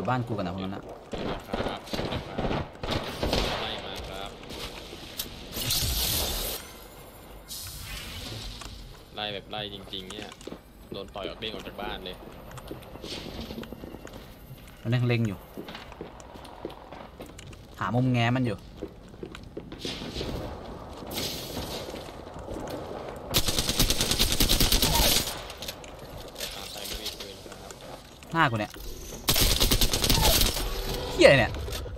อยู่บ้านกูกันนะพวกนั้นนะครับไล่มาครับไล่แบบไล่จริงๆเนี่ยโดนต่อยออกเด้งออกจากบ้านเลยมันนั่งเล็งอยู่หามุมแง้มันอยู่หน้ากูเนี่ยเฮี้ยเนี่ย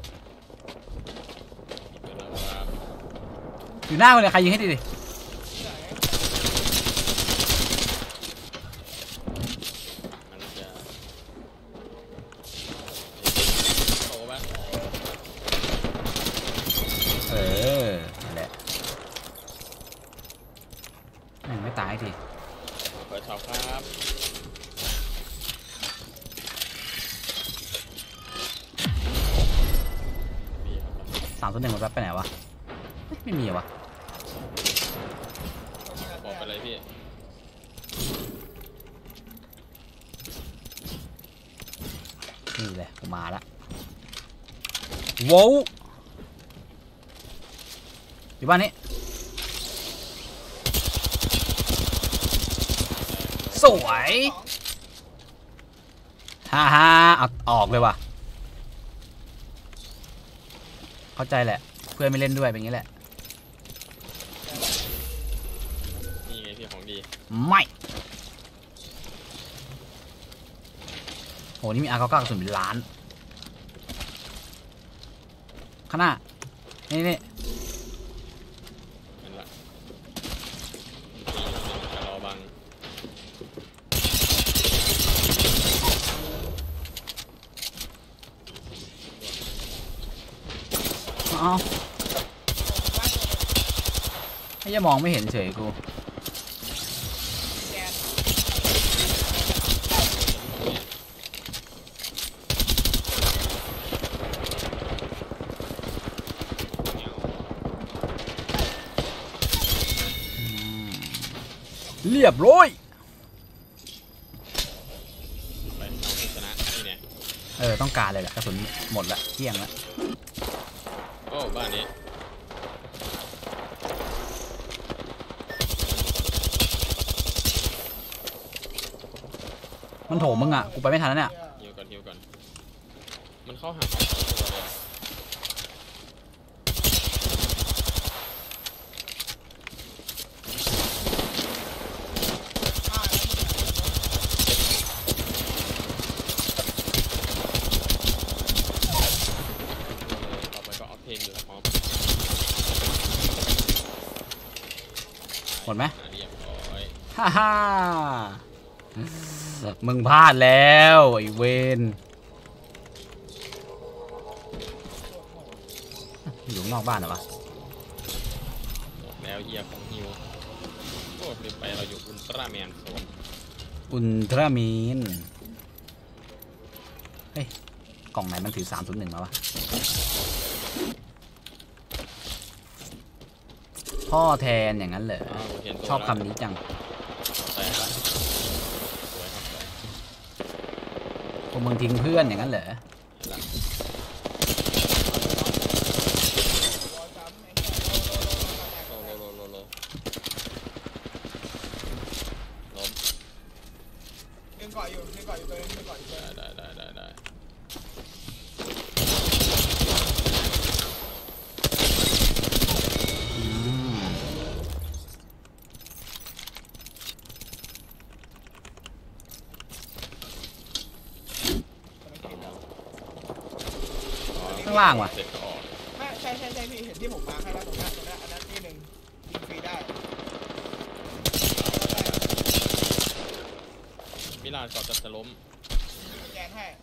อยู่หน้ากูเนี่ยใครยิงให้ดินั่นแหละไม่ตายทีเปิดช็อปครับ 3-1หมดแป๊บไปไหนวะไม่มีวะบอกไปเลยพี่นี่แหละกูมาละว้าวอยู่บ้านนี้สวยฮ่าฮ่าเอาออกเลยว่ะเข้าใจแหละเพื่อนไม่เล่นด้วยเป็นอย่างนี้แหละนี่ไงพี่ของดีไม่โหนี่มีR99กระสุนเป็นล้านข้างหน้านี่นั่นแหละรอบังเอาให้ยังมองไม่เห็นเฉยกูเรียบร้อยไปเอาชนะนี่เนี่ยต้องการเลยแหละกระสุนหมดละเที่ยงละโอ้บ้านนี้มันโถมมึงอ่ะกูไปไม่ทันแล้วเนี่ยฮิวก่อนมันเข้าหาตัวเลยต่อไปก็เอาเพลงอยู่แล้วพร้อมหมดไหมเรียบร้อยฮ่าฮ่ามึงพลาดแล้วไอ้เวนอยู่นอกบ้านเหรอวะหมดแล้วเฮียของฮิวโอ้ลืมไปเราอยู่อุลตร้าแมนโซนอุลตร้ามีนเฮ้ยกล่องไหนมันถือ301มาวะพ่อแทนอย่างนั้นเหรอชอบคำนี้จังพวกมึงทิ้งเพื่อนอย่างนั้นเหรอยังเกาะอยู่ตัวนึงยังเกาะอยู่ได้ข้างล่างว่ะไม่ใช่พี่เห็นที่ผมมาให้แล้วตรงนั้นอันนั้นที่หนึ่งยิงฟรีได้มิลานก่อนจะล้มแกนให้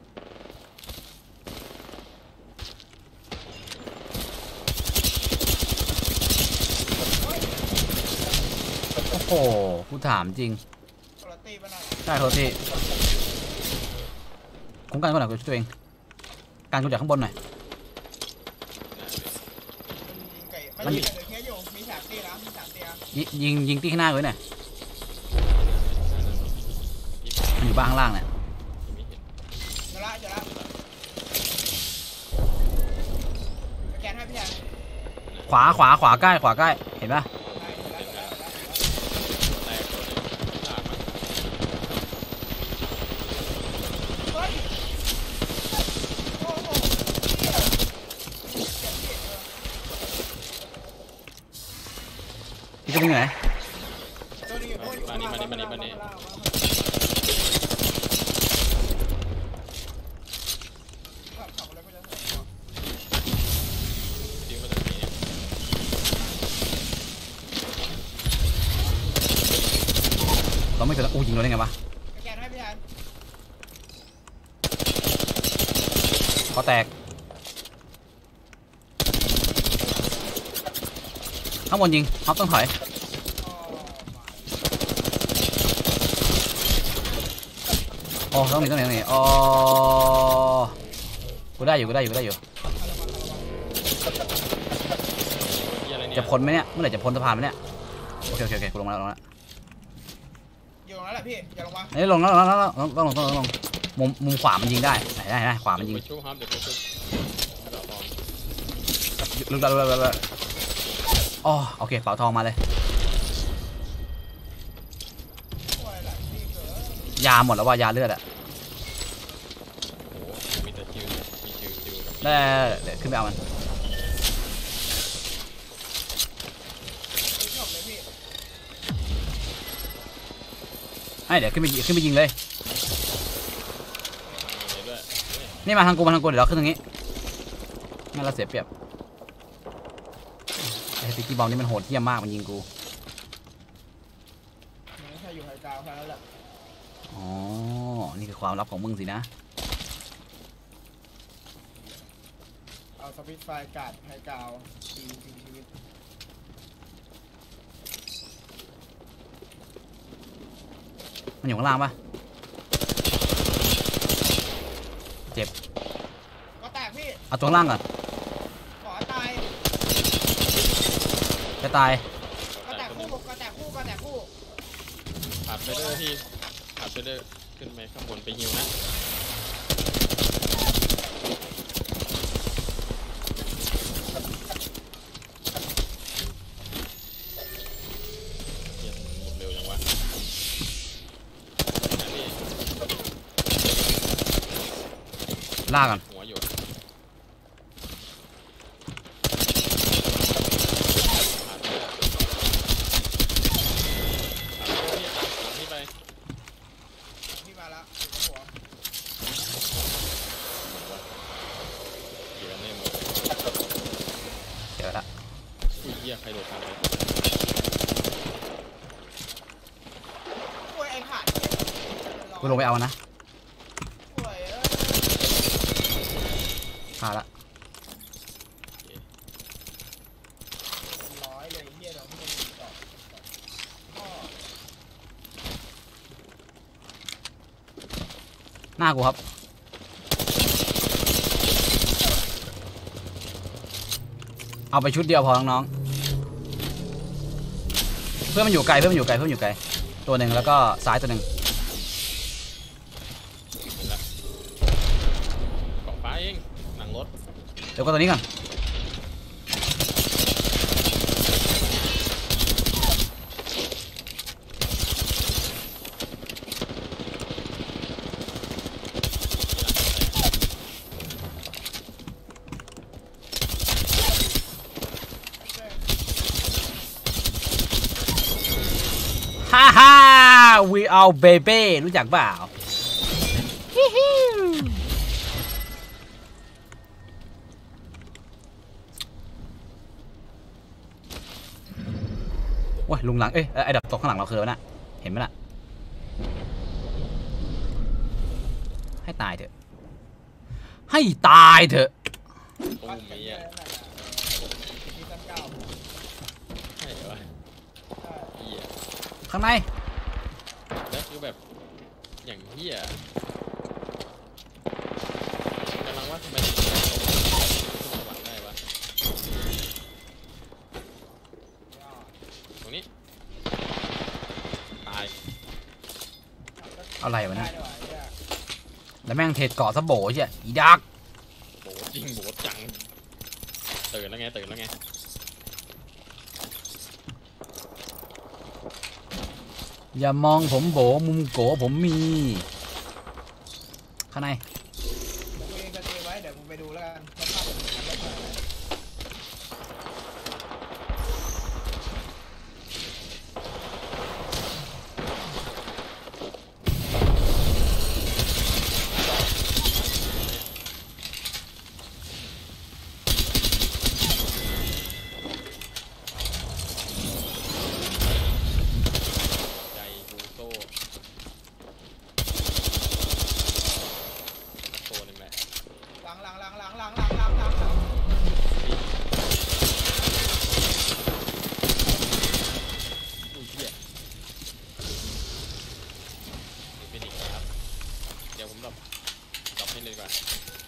โอ้โหกูถามจริงใช่โทษทีคุ้มกันก่อนหน่อยกูช่วยตัวเองการกูจากข้างบนหน่อยมันยิงเทียอยู่มี3 ตีแล้วมี3 ตียิงตีข้างหน้าไว้หน่อยมันอยู่บ้านข้างล่างเนี่ยเจอละขวาใกล้เห็นปะแตกตัวนึงลากมาเฮ้ยโอ้โหพี่จะวิ่งไหนตัวนี้อยู่ตัวนี้มานี่ขับอะไรไปแล้วยิงมาจากนี้เราไม่เจออู้ยิงเราได้ไงวะสแกนให้พี่ชายเขาแตกข้างบนยิงเขาต้องถอยอ๋อต้องหนีอ๋อกูได้อยู่เหี้ยอะไรเนี่ยจะพ้นไหมเนี่ยเมื่อไหร่จะพ้นสะพานไหมเนี่ยโอเคกูลงมาแล้วอยู่ตรงนั้นแหละพี่อย่าลงมานี่ลงแล้วมุมขวามันยิงได้ไหนขวามันยิงเดี๋ยวไปชุบครับเดี๋ยวไปชุบเดี๋ยวลองลึกอ๋อโอเคเป๋าทองมาเลยโอ้ยหลังพี่เกิดยาหมดแล้วว่ายาเลือดอะโอ้โหมีแต่คิวมีคิวกับได้เดี๋ยวขึ้นไปเอามันพี่ชอบเลยพี่ให้เดี๋ยวขึ้นไปยิงเลยมีด้วยนี่มาทางกูเดี๋ยวเราขึ้นตรงนี้งั้นเราเสียเปรียบไอ้สติ๊กกี้บอมนี่มันโหดเหี้ยมมากมันยิงกูไม่ใช่อยู่ไฮกราวแค่นั้นแหละอ๋อนี่คือความลับของมึงสินะเอาสปิทไฟกัดไฮกราวดีจริงชีวิตมันอยู่ข้างล่างปะเจ็บก็แตกพี่เอาตัวข้างล่างก่อนขอตายจะตายก็แตกคู่ผัดไปเด้อพี่ผัดไปเด้อขึ้นไปข้างบนไปฮิวนะเหี้ยหมดเร็วจังวะนะพี่ล่ากก่อนหัวอยู่ผัดไปเด้อพี่ไปพี่มาแล้วหัวเดี๋ยวในหมดเจอละอุ้ยเหี้ยใครโดดทางไปโอ้ยไอ้ขาดกูลงไปเอามันนะโอ้ยขาดละร้อยเลยเฮียเราไม่ได้ต่อก็หน้ากูครับเอาไปชุดเดียวพอน้องๆเพื่อนมันอยู่ไกลตัวหนึ่งแล้วก็ซ้ายตัวหนึ่งเห็นละเกาะฟ้าเองหนังรถเดี๋ยวก็ตัวนี้ก่อน ฮ่า we all baby รู้จักเปล่าฮิฮิวว้ยลุงหลังไอ้ดับตกข้างหลังเราคือวะน่ะเห็นไหมล่ะให้ตายเถอะให้ตายเถอะตุ้มไอ้เหี้ยมีตั้งเก้าใช่เหรอวะเหี้ยข้างในแล้วคือแบบอย่างเหี้ยกำลังว่าทำไมถึงขึ้นสวรรค์ได้วะตรงนี้ตายอะไรวะได้เนี่ยด้วยวะเนี่ยแล้วแม่งเทรดเกาะซะโบใช่อีดักโบจริงโบจังตื่นแล้วไงอย่ามองผมโบมุมโกผมมีข้างในผมเองจะเตรียมไว้เดี๋ยวผมไปดูแล้วกันว่าภาพมันเป็นแบบไหนใจบูโซ่ตัวหนึ่งแหละหลังอุ้ยเหี้ยนี่เป็นอีกครับเดี๋ยวผมดับให้เลยดีกว่า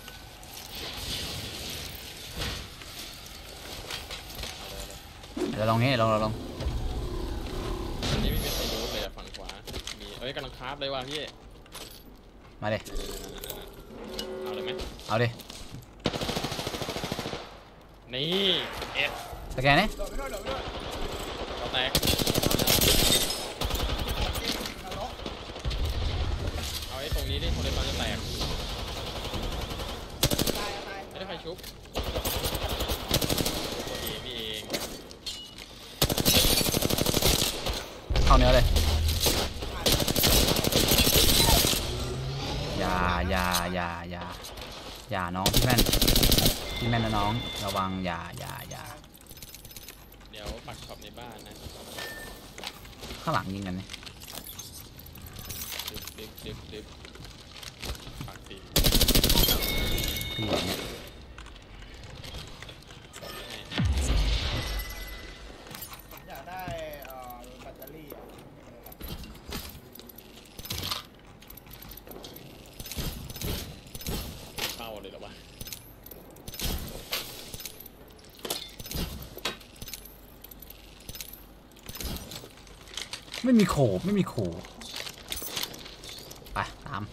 เอาเลยเดี๋ยวลองนี้ลองอันนี้ไม่มีใครรู้เลยอะฝั่งขวามีเอ้ยกำลังคราฟเลยว่ะพี่มาเลยเอาเลยไหมเอาดินี่เอสสแกนนี่โดดไปด้วยเราแตกนรกเอาไอ้ตรงนี้ดิคนเดียวมันจะแตกตายไม่ได้ใครชุบตัวเองนี่เองเข้าเนื้อเลยอย่าน้องพี่แม่นนะน้องระวังอย่าเดี๋ยวปักช็อปในบ้านนะข้างหลังยิงกันนี่ดึบปักสิพี่อย่างเนี้ยผมอยากได้แบตเตอรี่อ่ะเข้าเลยเหรอวะไม่มีโขบไปตาม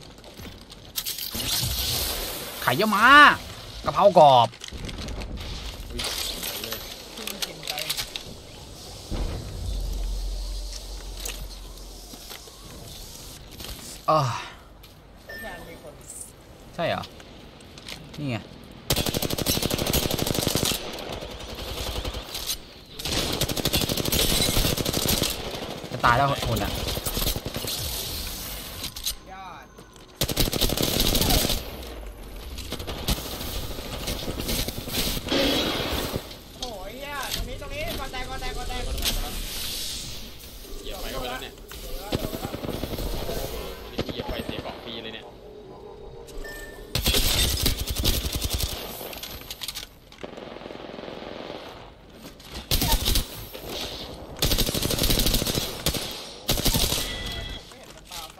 ไข่เยอะมากะเพรากรอบอุ้ยไปเลยเพิ่งกินไป แทนมีคนใช่เหรอนี่ไงจะตายแล้วคนอ่ะญาติโอ้ยญาติตรงนี้ก่อนแตกเหยียบไปก็ไปแล้วเนี่ยนี่กูเหยียบไปเสียกล่องฟรีเลยเนี่ยไม่เห็นมันปาไฟ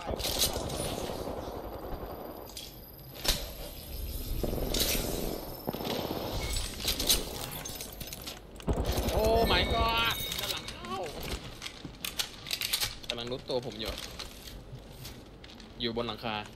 โอ้ my god ด้านหลังเข้ากำลังรุดตัวผมอยู่บนหลังคา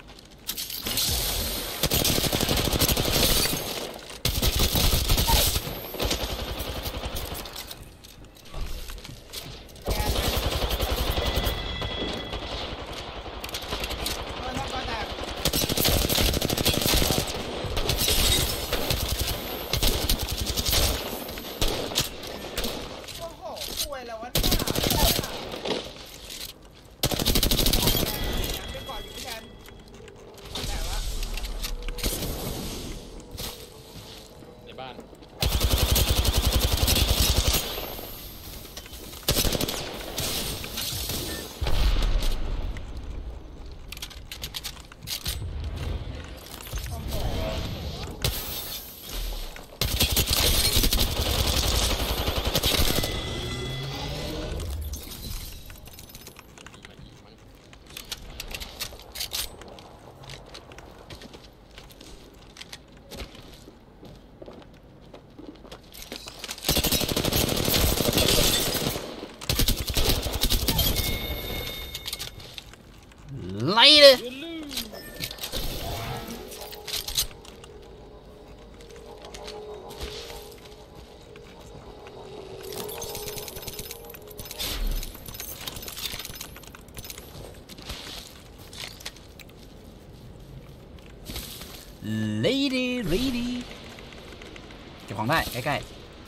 ในบ้านมีมาอีกมั้งไล่เลยยืนลืม lady เก็บของได้ใกล้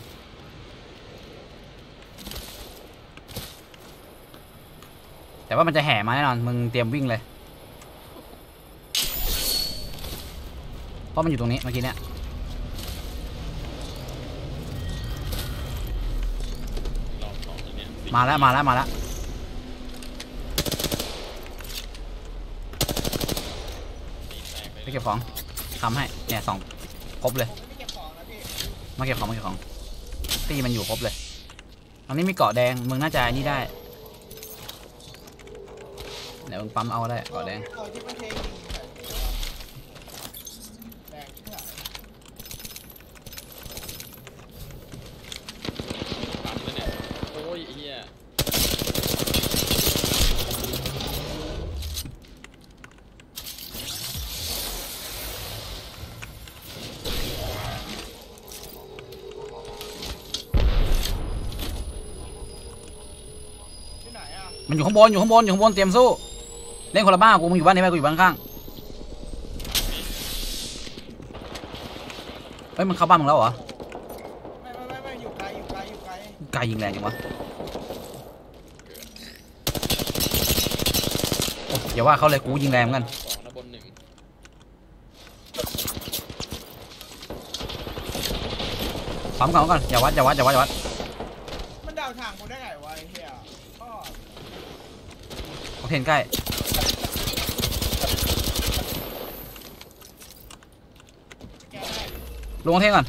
ๆแต่ว่ามันจะแห่มาแน่นอนมึงเตรียมวิ่งเลยเพราะมันอยู่ตรงนี้เมื่อกี้เนี่ยรอบสองทีเนี้ยมาแล้วตีแตกเลยไปเก็บของทำให้เนี่ยสองครบเลยผมไม่เก็บของนะพี่มาเก็บของตีมันอยู่ครบเลยตอนนี้มีเกาะแดงมึงน่าจะนี่ได้เดี๋ยวมึงปั๊มเอาได้เกาะแดงเอาที่มันเทยิงใส่แดงที่ไหนปั๊มแล้วเนี่ยโอ้ยไอ้เหี้ยที่ไหนอ่ะมันอยู่ข้างบนเตรียมสู้เล่นคนละบ้านกูมึงอยู่บ้านนี้ไหมกูอยู่บ้านข้างเฮ้ยมันเข้าบ้านมึงแล้วเหรอไม่อยู่ไกลไกลยิงแรงจังวะโอ้ยอย่าว่าเขาเลยกูยิงแรงเหมือนกันสองนะบนหนึ่งปั๊มก่อนอย่าวัดมันดาวทางกูได้ไงวะไอ้เหี้ยก็โอเคใกล้แกได้ลงเทงก่อน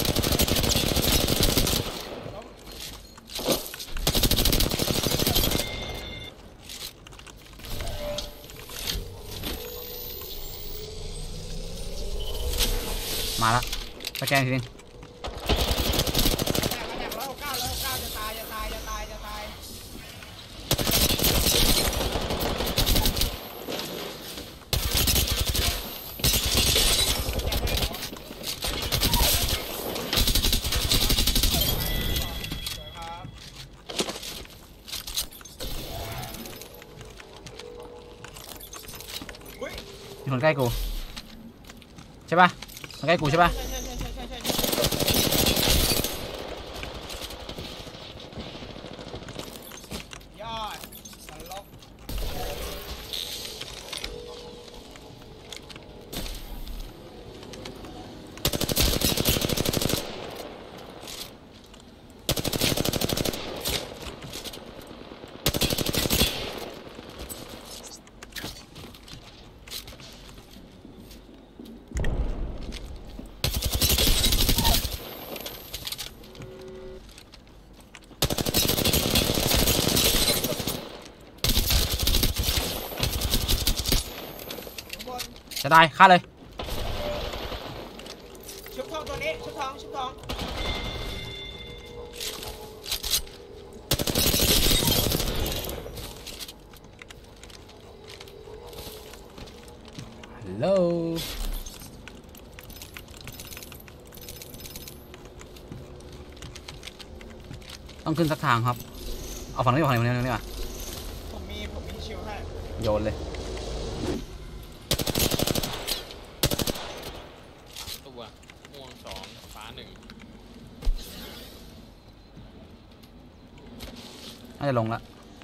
มาละสแกนทีนึงแตกแล้ว9จะตายมีคนใกล้กูใช่ป่ะคนใกล้กูใช่ป่ะยอดสันลบจะตายฆ่าเลยชุบทองตัวนี้ชุบทองฮัลโหลต้องขึ้นสักทางครับเอาฝั่งนี้ดีกว่าผมมีชิวให้โยนเลยตัวม่วงสองฟ้าหนึ่งน่าจะลงละ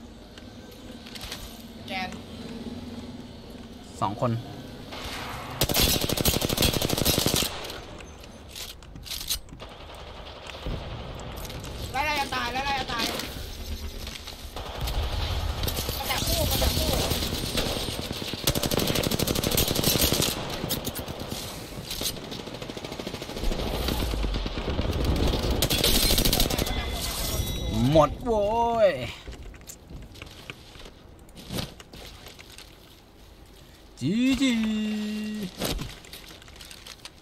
แกน 2 คนไล่จะตายมาจากคู่หมดโว้ยจี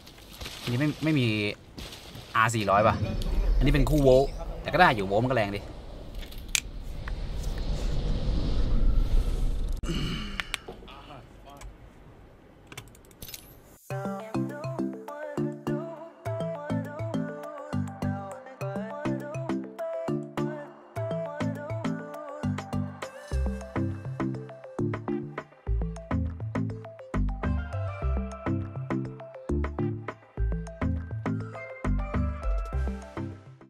อันนี้ไม่มี R400 ป่ะอันนี้เป็นคู่โวลต์แต่ก็ได้อยู่โวลต์มันก็แรงดิ